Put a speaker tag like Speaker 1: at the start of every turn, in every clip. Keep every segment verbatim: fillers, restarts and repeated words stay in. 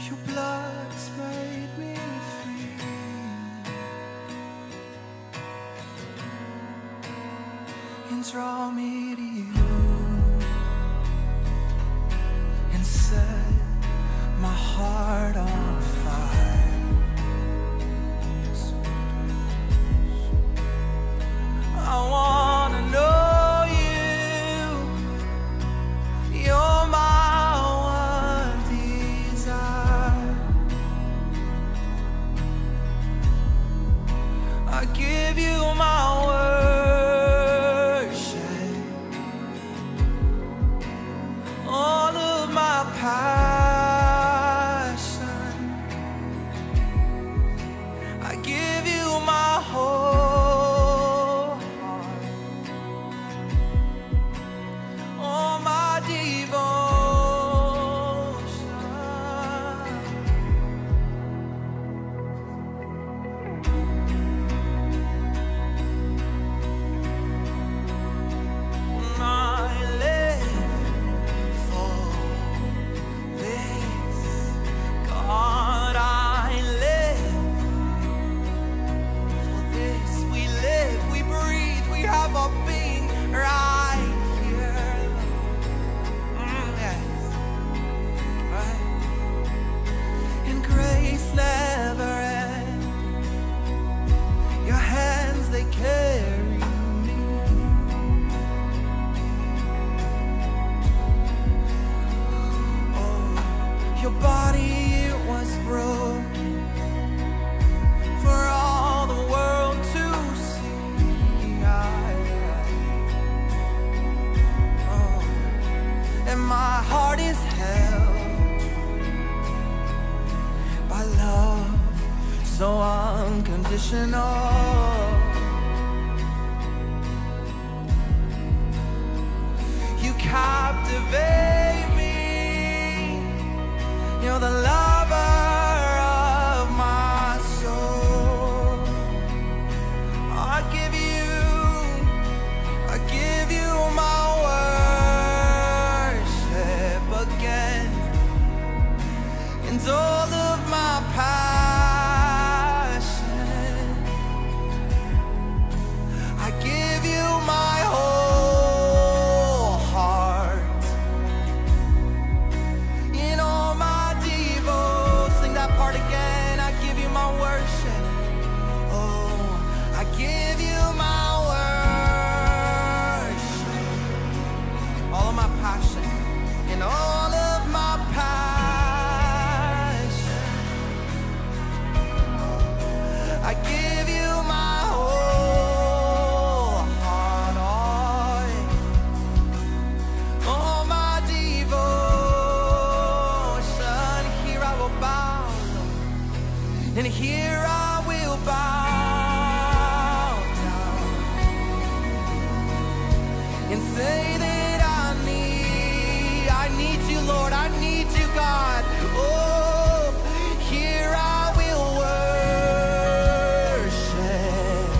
Speaker 1: Your blood has made me free. And draw me to you and set my heart on fire. I wanna know you. You're my one desire. I give you my worship, all of my passion. I give you my whole heart, all my devotion. I live for this, God. I live for this. We live, we breathe, we have our being right here. Mm, yes. Right. And grace never ends. Your hands, they carry me. Oh, your body, it was broken for all the world to see. I- oh, and my heart is held by love so unconditional. You captivate me. You're the lover of my soul. I give you, I give you my worship again, and all of my passion. I give you my whole heart, in all my devo. Sing that part again. I give you my worship. Oh, I give you my worship, all of my passion, and all of my passion. I give you my whole heart, all, all my devotion. Here I will bow, and here I will bow down and say that I need, I need you, Lord. I need you, God. Oh, here I will worship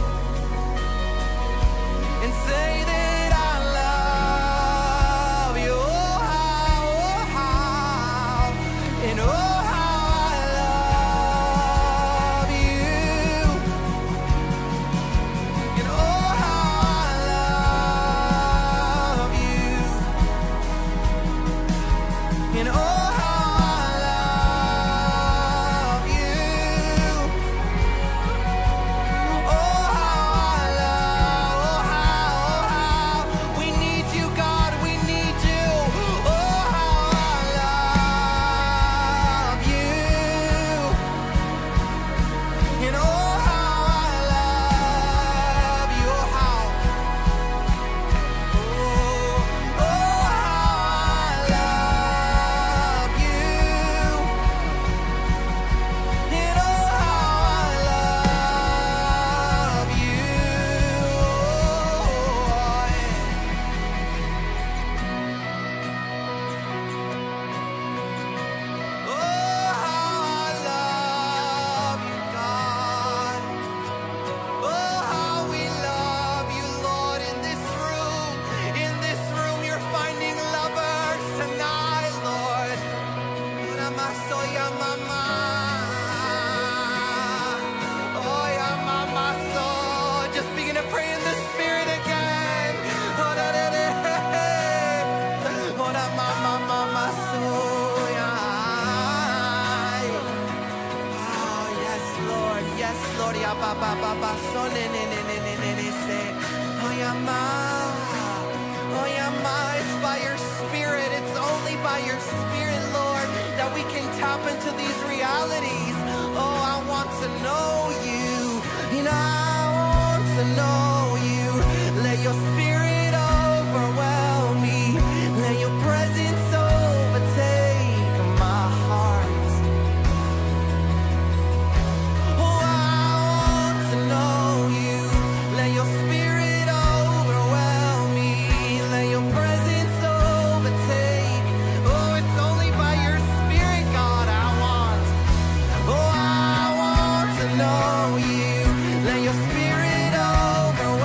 Speaker 1: and say that I love you. Oh, how, oh, how, and oh, how I love soy a mama. Oh, ya mama, so just begin to pray in the spirit again. Oh, da, da, da, oh, da, mama, mama, so ya. Oh, yes, Lord, yes, Lord, ya ba ba ba ba, so ne ne ne ne ne ne ne say. Oh, ya ma, oh, ya ma, it's by your spirit, it's only by your spirit, Lord, that we can tap into these realities. Oh, I want to know you, you know, I want to know you. Let your spirit overwhelm me, let your presence overtake my heart. Oh, I want to know you, let your spirit overwhelm me, let your presence overtake. Oh, it's only by your spirit, God, I want. Oh, I want to know you, let your spirit overwhelm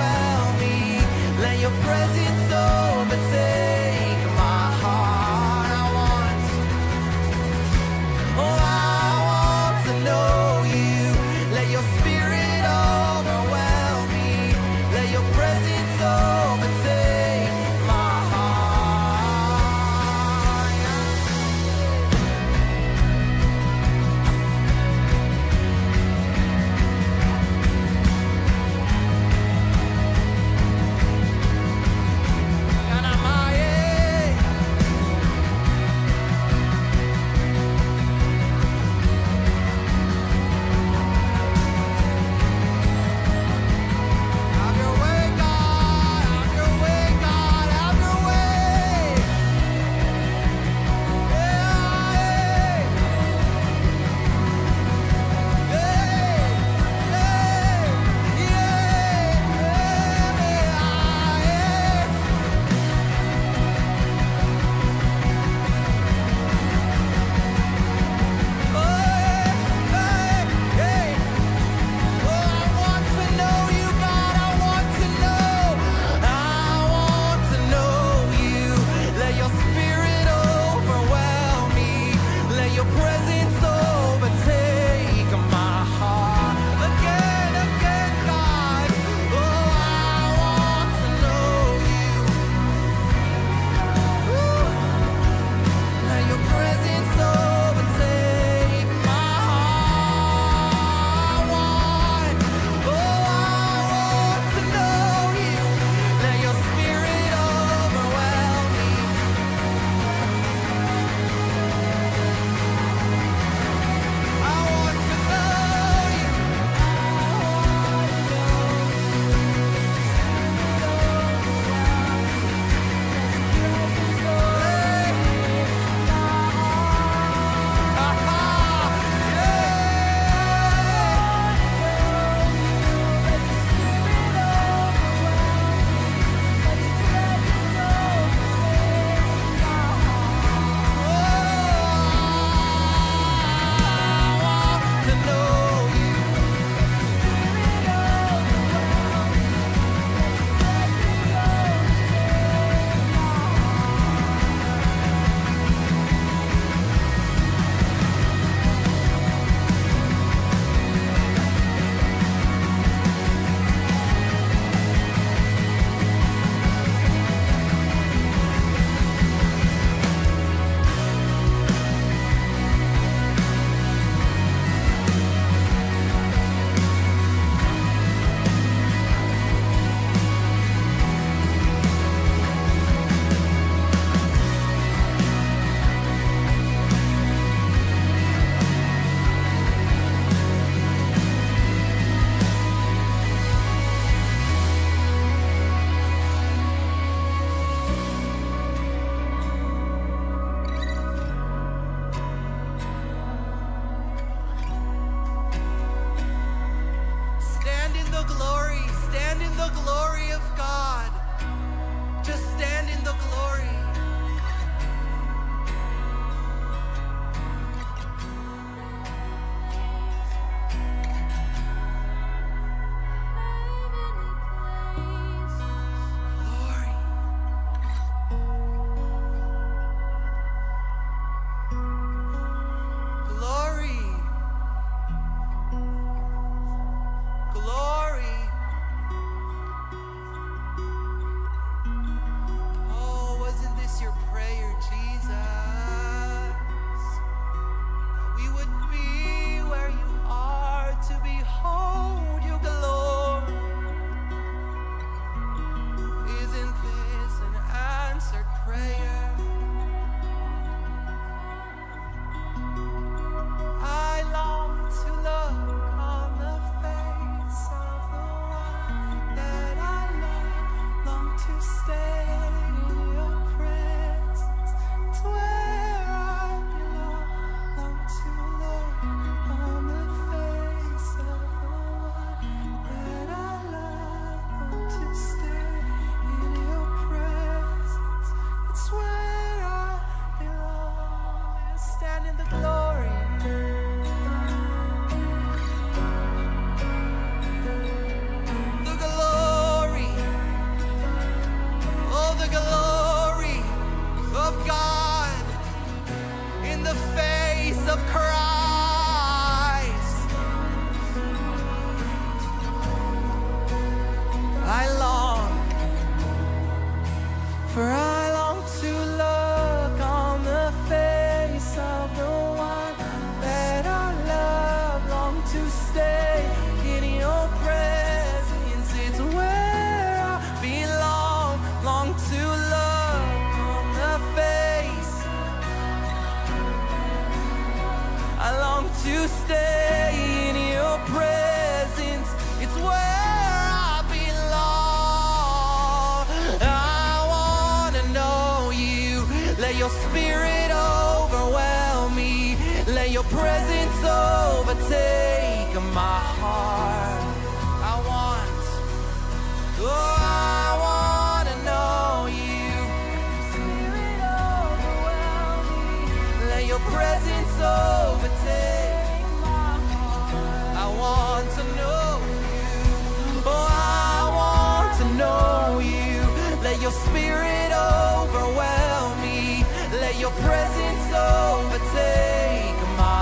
Speaker 1: long to stay in your presence. It's where I belong. I want to know you. Let your spirit overwhelm me. Let your presence overtake my heart. I want, oh, I want to know you. Spirit overwhelm me. Let your presence overtake my heart. I want to know you. Oh, I want to know you. Let your spirit overwhelm me. Let your presence overtake my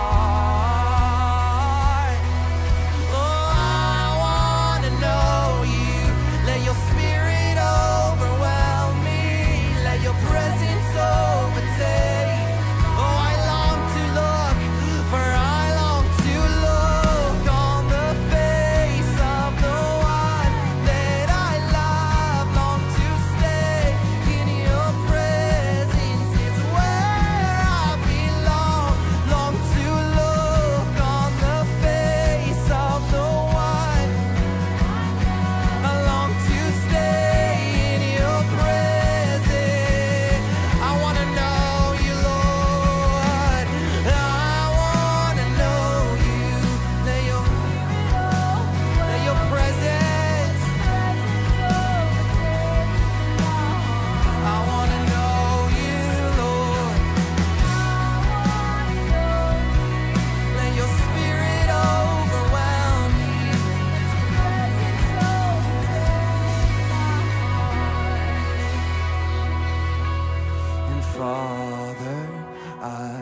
Speaker 1: heart. Oh, I want to know you. Let your spirit overwhelm me. Let your presence overtake. Oh, I long to look, for I long to look on the face of the one that I love. Long to stay in your presence. It's where I belong. Long to look on the face of the one. I long to stay in your presence. I want to know you, Lord. I want to know you. Let your, let your presence. I want to know you, Lord. Let your spirit overwhelm me. And Father, I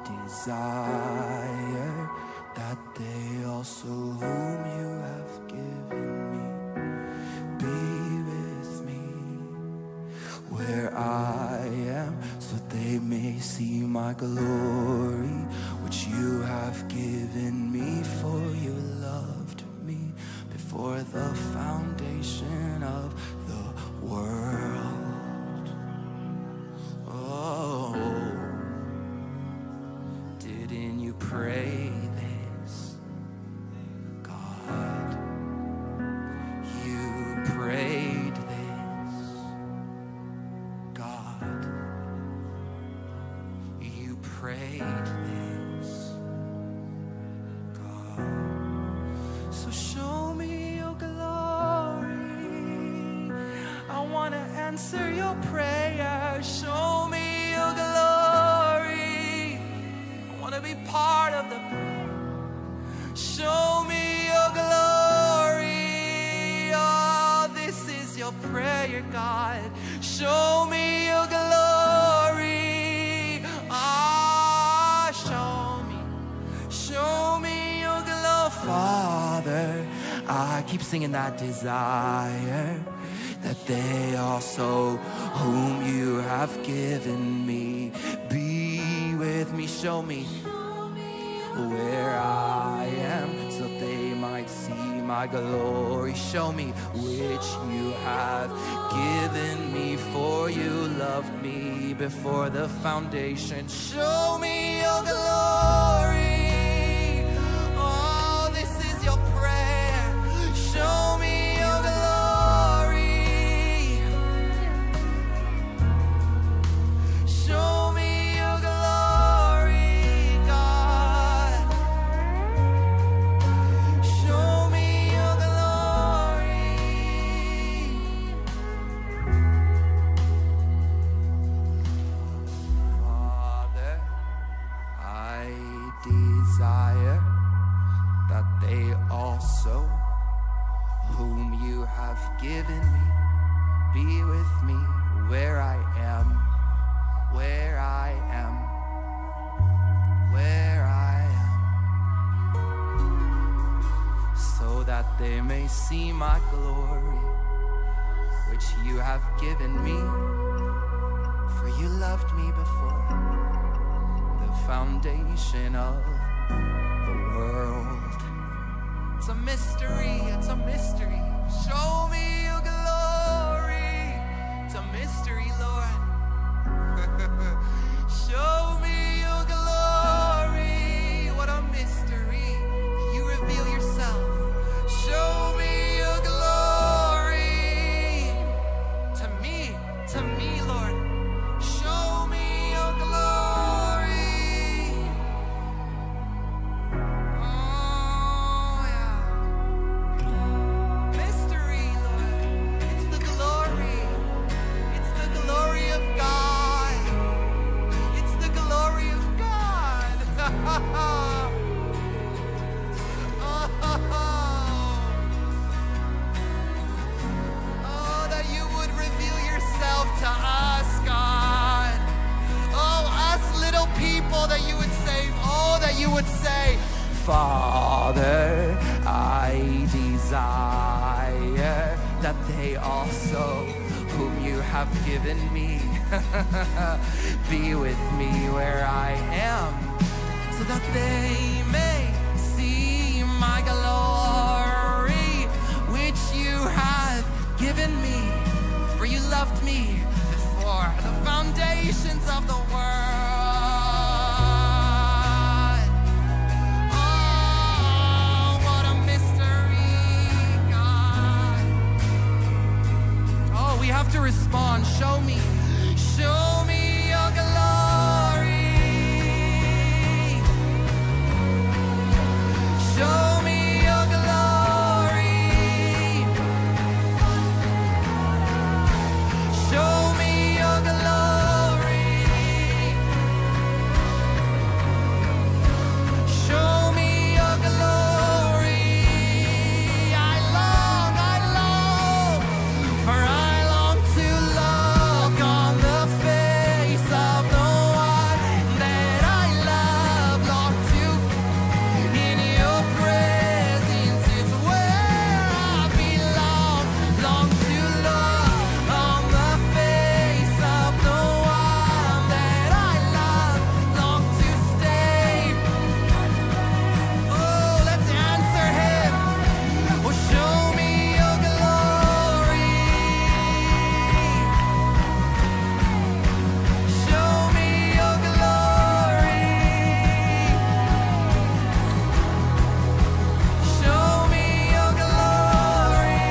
Speaker 1: desire that they also whom you have given me be with me where I am, so they may see my glory, which you have given me. For you loved me before the foundation of the world. Oh, didn't you pray this, God? You prayed this, God. You prayed this, God. So show me your glory. I want to answer your prayer. Show me your glory. I want to be part of the prayer. Show me your glory. Oh, this is your prayer, God. Show me your glory. Ah, show me. Show me your glory. Father, I keep singing that desire that they also whom you have given me be with me. Show me where I am, so they might see my glory. Show me which you have given me, for you loved me before the foundation. Show me your glory. Oh, this is your prayer. Show me your glory. Show me your glory, God. Show me your glory. Father, I desire that they also whom you have given me be with me where I am, where I am, where I am, so that they may see my glory, which you have given me. For you loved me before the foundation of the world. It's a mystery, it's a mystery. Show me your glory. It's a mystery, Lord. Show me your glory. What a you would say, Father, I desire that they also, whom you have given me, be with me where I am, so that they may see my glory, which you have given me. For you loved me before the foundations of the world. Oh, what a mystery, God. Oh, we have to respond. Show me, show me your glory. Show me your glory. Show me your glory. Show me your glory. I long, I long, for I long to look on the face of the one that I love, long to in your presence is where I belong, long to look on the face of the one that I love, long to stay. Oh, let's answer him. Oh, show me your glory. Show me your glory. Show me your glory.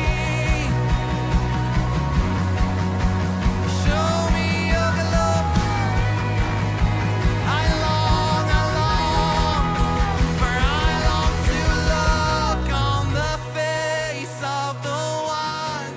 Speaker 1: Show me your glory. I long, I long, for I long to look on the face of the one,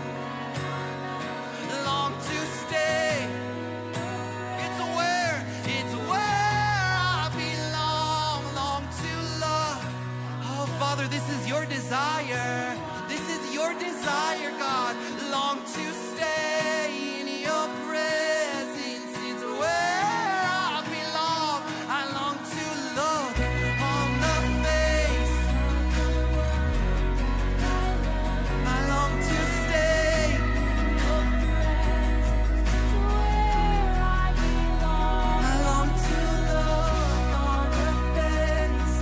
Speaker 1: long to stay. It's where, it's where I belong, long to look. Oh, Father, this is your desire. This is your desire, God. Long to stay in your presence. It's where I belong. I long to look on the face. I long to stay. I long to look on the face.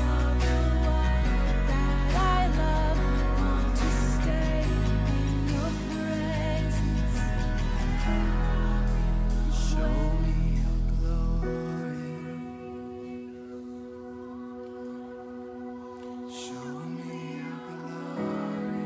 Speaker 1: Show me your glory. Show me your glory.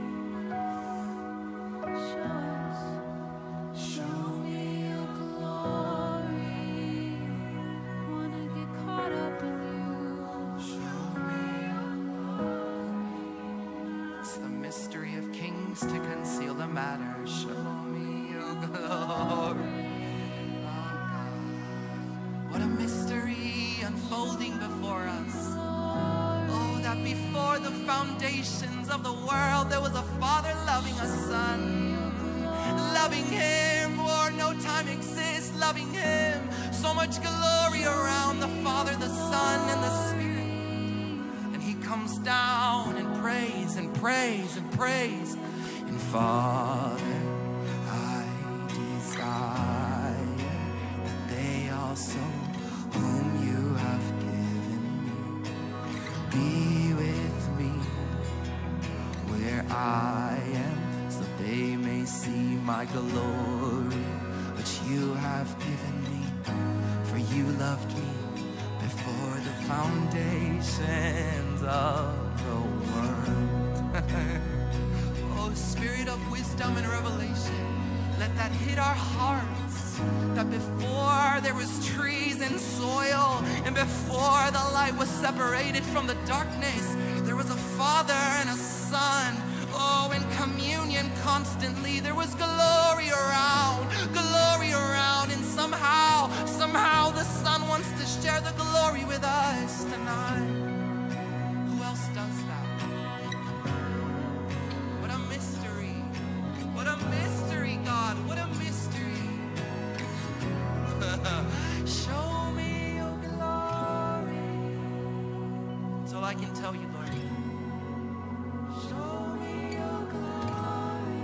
Speaker 1: Show me your glory.
Speaker 2: Wanna get caught up in you.
Speaker 1: Show me your glory. It's the mystery of kings to conceal the matter. Show me your glory. Oh God. What a mystery unfolding before us. Oh, that before the foundations of the world there was a father loving a son, loving him where no time exists, loving him. So much glory around the Father, the Son, and the Spirit. And he comes down and prays and prays and prays. And Father, I desire that they also whom you have given me be with me where I am, so they may see my glory, which you have given me. For you loved me before the foundations of the world. Oh, Spirit of wisdom and revelation, let that hit our hearts, that before there was trees and soil, and before the light was separated from the darkness, there was a Father and a Son. Oh, in communion constantly, there was glory around, glory around, and somehow, somehow the Son wants to share the glory with us tonight. Who else does that? What a mystery. What a mystery, God. What a mystery. Show me your glory. I can tell you, Lord.
Speaker 2: Show me your glory.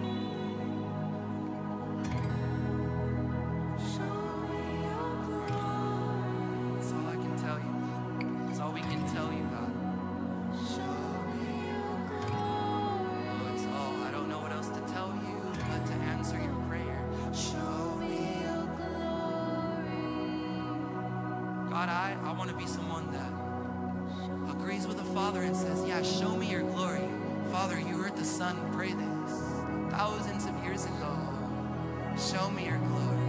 Speaker 2: Show me your glory.
Speaker 1: That's all I can tell you, God. That's all we can tell you, God.
Speaker 2: Show me your glory.
Speaker 1: Oh, it's all. I don't know what else to tell you but to answer your prayer. Show me.
Speaker 2: Your glory.
Speaker 1: God, I, I want to be someone that agrees with the Father and says, yeah, show me your glory. Father, you heard the Son pray this thousands of years ago. Show me your glory.